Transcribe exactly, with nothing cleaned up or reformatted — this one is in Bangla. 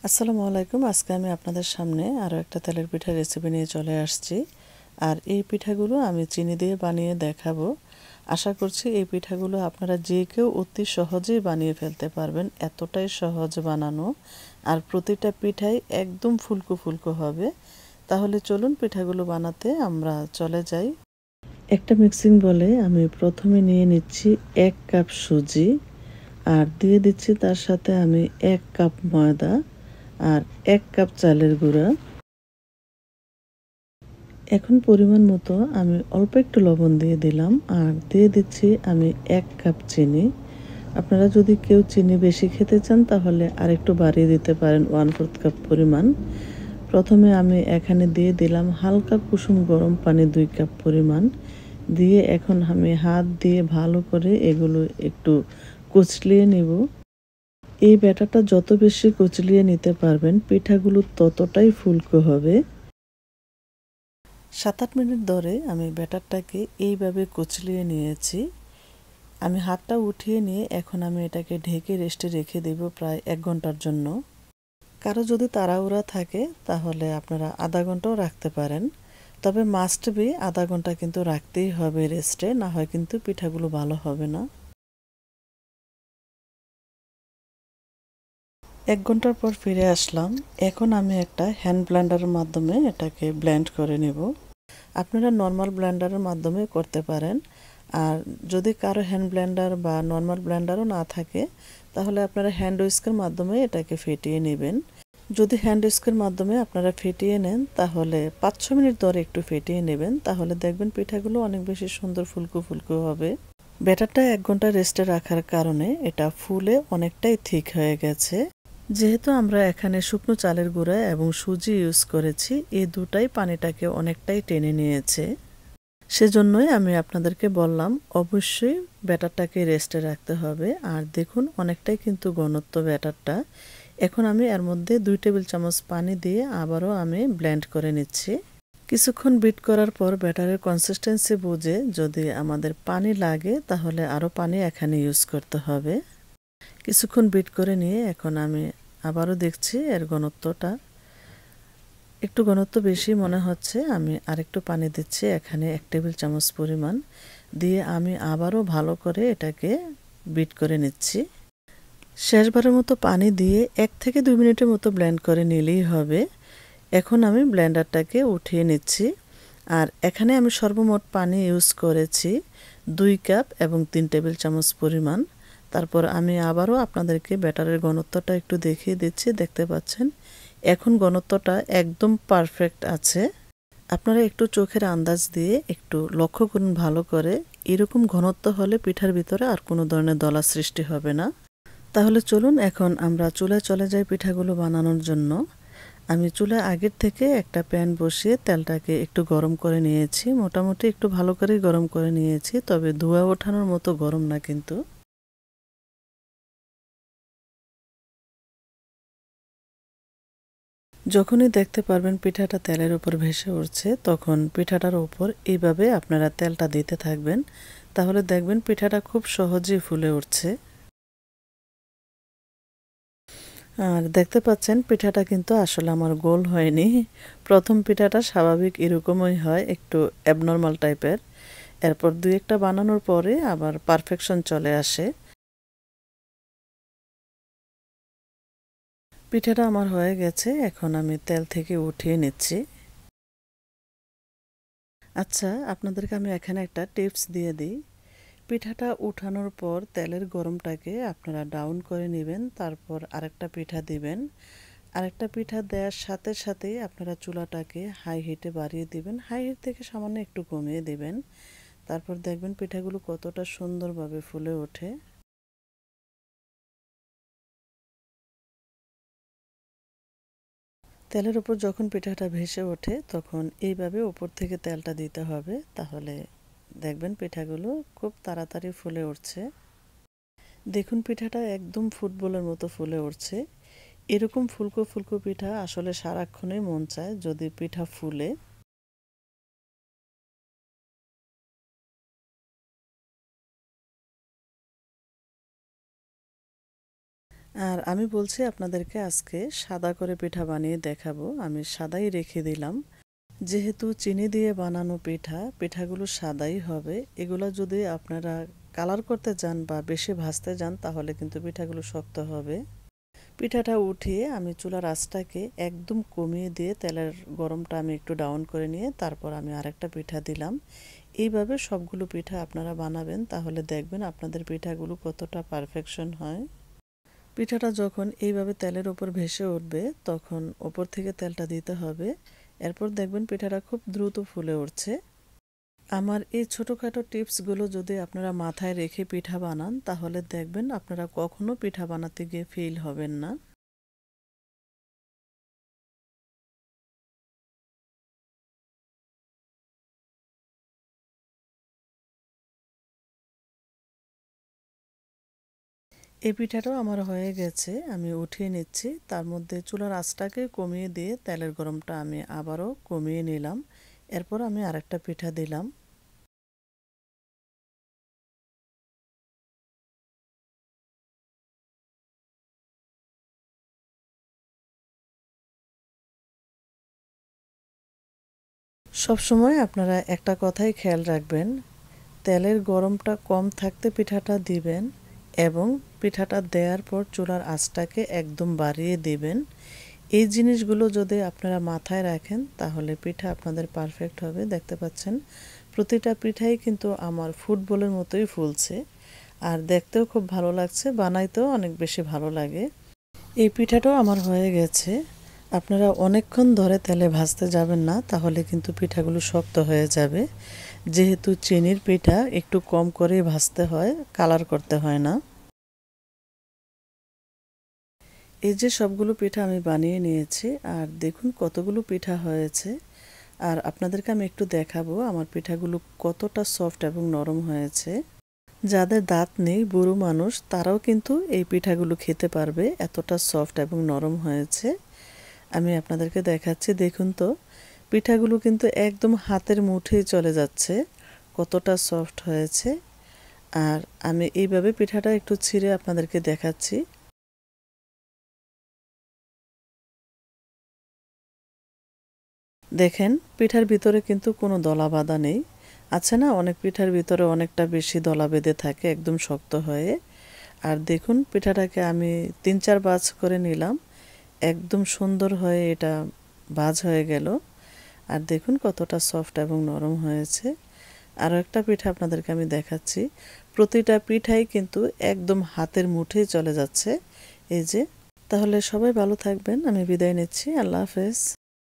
আসসালামু আলাইকুম। আজকে আমি আপনাদের সামনে আরও একটা তেলের পিঠার রেসিপি নিয়ে চলে আসছি। আর এই পিঠাগুলো আমি চিনি দিয়ে বানিয়ে দেখাবো। আশা করছি এই পিঠাগুলো আপনারা যে কেউ অতি সহজেই বানিয়ে ফেলতে পারবেন, এতটাই সহজ বানানো। আর প্রতিটা পিঠাই একদম ফুলকো ফুলকো হবে। তাহলে চলুন পিঠাগুলো বানাতে আমরা চলে যাই। একটা মিক্সিং বলে আমি প্রথমে নিয়ে নিচ্ছি এক কাপ সুজি, আর দিয়ে দিচ্ছি তার সাথে আমি এক কাপ ময়দা আর এক কাপ চালের গুঁড়া। এখন পরিমাণ মতো আমি অল্প একটু লবণ দিয়ে দিলাম, আর দিয়ে দিচ্ছি আমি এক কাপ চিনি। আপনারা যদি কেউ চিনি বেশি খেতে চান তাহলে আর একটু বাড়িয়ে দিতে পারেন, ওয়ান ফোর্থ কাপ পরিমাণ। প্রথমে আমি এখানে দিয়ে দিলাম হালকা কুসুম গরম পানি দুই কাপ পরিমাণ দিয়ে এখন আমি হাত দিয়ে ভালো করে এগুলো একটু কুচলিয়ে নেব। এই ব্যাটারটা যত বেশি কুচলিয়ে নিতে পারবেন পিঠাগুলো ততটাই ফুলকো হবে। সাত আট মিনিট ধরে আমি ব্যাটারটাকে এইভাবে কুচলিয়ে নিয়েছি। আমি হাতটা উঠিয়ে নিয়ে এখন আমি এটাকে ঢেকে রেস্টে রেখে দেব প্রায় এক ঘন্টার জন্য। কারো যদি তাড়াহুড়া থাকে তাহলে আপনারা আধা ঘন্টাও রাখতে পারেন, তবে মাস্ট বি আধা ঘন্টা কিন্তু রাখতেই হবে রেস্টে, না হয় কিন্তু পিঠাগুলো ভালো হবে না। এক ঘন্টার পর ফিরে আসলাম। এখন আমি একটা হ্যান্ড ব্লেন্ডারের মাধ্যমে এটাকে ব্লেন্ড করে নেব। আপনারা নর্মাল ব্লেন্ডারের মাধ্যমে করতে পারেন, আর যদি কারো হ্যান্ড ব্লেন্ডার বা নর্মাল ব্লেন্ডারও না থাকে তাহলে আপনারা হ্যান্ড উইস্কের মাধ্যমে এটাকে ফেটিয়ে নেবেন। যদি হ্যান্ড উইস্কের মাধ্যমে আপনারা ফেটিয়ে নেন তাহলে পাঁচ ছ মিনিট ধরে একটু ফেটিয়ে নেবেন, তাহলে দেখবেন পিঠাগুলো অনেক বেশি সুন্দর ফুলকো ফুলকো হবে। ব্যাটারটা এক ঘন্টা রেস্টে রাখার কারণে এটা ফুলে অনেকটাই থিক হয়ে গেছে। যেহেতু আমরা এখানে শুকনো চালের গুঁড়া এবং সুজি ইউজ করেছি, এই দুটাই পানিটাকে অনেকটাই টেনে নিয়েছে। সেজন্যই আমি আপনাদেরকে বললাম অবশ্যই ব্যাটারটাকে রেস্টে রাখতে হবে। আর দেখুন অনেকটাই কিন্তু ঘনত্ব ব্যাটারটা। এখন আমি এর মধ্যে দুই টেবিল চামচ পানি দিয়ে আবারও আমি ব্লেন্ড করে নিচ্ছি। কিছুক্ষণ বিট করার পর ব্যাটারের কনসিস্টেন্সি বুঝে যদি আমাদের পানি লাগে তাহলে আরও পানি এখানে ইউজ করতে হবে। কিছুক্ষণ বিট করে নিয়ে এখন আমি আবারও দেখছি এর ঘনত্বটা একটু ঘনত্ব বেশি মনে হচ্ছে। আমি আরেকটু পানি দিচ্ছি এখানে এক টেবিল চামচ পরিমাণ দিয়ে আমি আবারও ভালো করে এটাকে বিট করে নিচ্ছি। শেষবারের মতো পানি দিয়ে এক থেকে দুই মিনিটের মতো ব্লেন্ড করে নিলেই হবে। এখন আমি ব্লেন্ডারটাকে উঠিয়ে নিচ্ছি। আর এখানে আমি সর্বমোট পানি ইউজ করেছি দুই কাপ এবং তিন টেবিল চামচ পরিমাণ। তারপর আমি আবারও আপনাদেরকে ব্যাটারের ঘনত্বটা একটু দেখিয়ে দিচ্ছি। দেখতে পাচ্ছেন এখন ঘনত্বটা একদম পারফেক্ট আছে। আপনারা একটু চোখের আন্দাজ দিয়ে একটু লক্ষ্য করুন ভালো করে। এরকম ঘনত্ব হলে পিঠার ভিতরে আর কোনো ধরনের দলা সৃষ্টি হবে না। তাহলে চলুন এখন আমরা চুলায় চলে যাই পিঠাগুলো বানানোর জন্য। আমি চুলায় আগের থেকে একটা প্যান বসিয়ে তেলটাকে একটু গরম করে নিয়েছি। মোটামুটি একটু ভালো করেই গরম করে নিয়েছি, তবে ধোঁয়া ওঠানোর মতো গরম না কিন্তু। যখনই দেখতে পারবেন পিঠাটা তেলের উপর ভেসে উঠছে তখন পিঠাটার উপর এইভাবে আপনারা তেলটা দিতে থাকবেন, তাহলে দেখবেন পিঠাটা খুব সহজেই ফুলে উঠছে। আর দেখতে পাচ্ছেন পিঠাটা কিন্তু আসলে আমার গোল হয়নি। প্রথম পিঠাটা স্বাভাবিক এরকমই হয়, একটু অ্যাবনর্মাল টাইপের। এরপর দুই একটা বানানোর পরে আবার পারফেকশন চলে আসে। পিঠাটা আমার হয়ে গেছে, এখন আমি তেল থেকে উঠিয়ে নিচ্ছি। আচ্ছা, আপনাদেরকে আমি এখানে একটা টিপস দিয়ে দিই। পিঠাটা উঠানোর পর তেলের গরমটাকে আপনারা ডাউন করে নেবেন, তারপর আরেকটা পিঠা দিবেন। আরেকটা পিঠা দেওয়ার সাথে সাথেই আপনারা চুলাটাকে হাই হিটে বাড়িয়ে দিবেন, হাই হিট থেকে সামান্য একটু কমিয়ে দিবেন। তারপর দেখবেন পিঠাগুলো কতটা সুন্দরভাবে ফুলে ওঠে। তেলের উপর যখন পিঠাটা ভেসে ওঠে তখন এইভাবে উপর থেকে তেলটা দিতে হবে, তাহলে দেখবেন পিঠাগুলো খুব তাড়াতাড়ি ফুলে উঠছে। দেখুন পিঠাটা একদম ফুটবলের মতো ফুলে উঠছে। এরকম ফুলকো ফুলকো পিঠা আসলে সারাক্ষণই মন চায় যদি পিঠা ফুলে। আর আমি বলছি আপনাদেরকে আজকে সাদা করে পিঠা বানিয়ে দেখাবো। আমি সাদাই রেখে দিলাম, যেহেতু চিনি দিয়ে বানানো পিঠা, পিঠাগুলো সাদাই হবে। এগুলো যদি আপনারা কালার করতে যান বা বেশি ভাজতে যান তাহলে কিন্তু পিঠাগুলো শক্ত হবে। পিঠাটা উঠিয়ে আমি চুলার আঁচটাকে একদম কমিয়ে দিয়ে তেলের গরমটা আমি একটু ডাউন করে নিয়ে তারপর আমি আরেকটা পিঠা দিলাম। এইভাবে সবগুলো পিঠা আপনারা বানাবেন, তাহলে দেখবেন আপনাদের পিঠাগুলো কতটা পারফেকশন হয়। পিঠাটা যখন এইভাবে তেলের ওপর ভেসে উঠবে তখন ওপর থেকে তেলটা দিতে হবে। এরপর দেখবেন পিঠাটা খুব দ্রুত ফুলে উঠছে। আমার এই ছোটোখাটো টিপসগুলো যদি আপনারা মাথায় রেখে পিঠা বানান তাহলে দেখবেন আপনারা কখনো পিঠা বানাতে গিয়ে ফেল হবেন না। এই পিঠাটাও আমার হয়ে গেছে, আমি উঠিয়ে নিচ্ছি। তার মধ্যে চুলার আঁচটাকে কমিয়ে দিয়ে তেলের গরমটা আমি আবারও কমিয়ে নিলাম। এরপর আমি আরেকটা পিঠা দিলাম। সবসময় আপনারা একটা কথাই খেয়াল রাখবেন, তেলের গরমটা কম থাকতে পিঠাটা দিবেন এবং পিঠাটা দেওয়ার পর চুলার আঁচটাকে একদম বাড়িয়ে দিবেন। এই জিনিসগুলো যদি আপনারা মাথায় রাখেন তাহলে পিঠা আপনাদের পারফেক্ট হবে। দেখতে পাচ্ছেন প্রতিটা পিঠাই কিন্তু আমার ফুটবলের মতোই ফুলছে, আর দেখতেও খুব ভালো লাগছে, বানাইতেও অনেক বেশি ভালো লাগে। এই পিঠাটাও আমার হয়ে গেছে। আপনারা অনেকক্ষণ ধরে তেলে ভাজতে যাবেন না, তাহলে কিন্তু পিঠাগুলো শক্ত হয়ে যাবে। যেহেতু চিনির পিঠা একটু কম করেই ভাজতে হয়, কালার করতে হয় না। এই যে সবগুলো পিঠা আমি বানিয়ে নিয়েছি, আর দেখুন কতগুলো পিঠা হয়েছে। আর আপনাদেরকে আমি একটু দেখাবো আমার পিঠাগুলো কতটা সফট এবং নরম হয়েছে। যাদের দাঁত নেই, বুড়ো মানুষ, তারাও কিন্তু এই পিঠাগুলো খেতে পারবে, এতটা সফট এবং নরম হয়েছে। আমি আপনাদেরকে দেখাচ্ছি, দেখুন তো পিঠাগুলো কিন্তু একদম হাতের মুঠোয় চলে যাচ্ছে, কতটা সফট হয়েছে। আর আমি এইভাবে পিঠাটা একটু ছিঁড়ে আপনাদেরকে দেখাচ্ছি। দেখেন পিঠার ভিতরে কিন্তু কোনো দলা বাঁধা নেই। আছে না, অনেক পিঠার ভিতরে অনেকটা বেশি দলা বেঁধে থাকে একদম শক্ত হয়ে। আর দেখুন পিঠাটাকে আমি তিন চার ভাঁজ করে নিলাম, একদম সুন্দর হয়ে এটা ভাঁজ হয়ে গেল। আর দেখুন কতটা সফট এবং নরম হয়েছে। আরও একটা পিঠা আপনাদেরকে আমি দেখাচ্ছি, প্রতিটা পিঠাই কিন্তু একদম হাতের মুঠোয় চলে যাচ্ছে। এই যে, তাহলে সবাই ভালো থাকবেন, আমি বিদায় নিচ্ছি। আল্লাহ হাফেজ।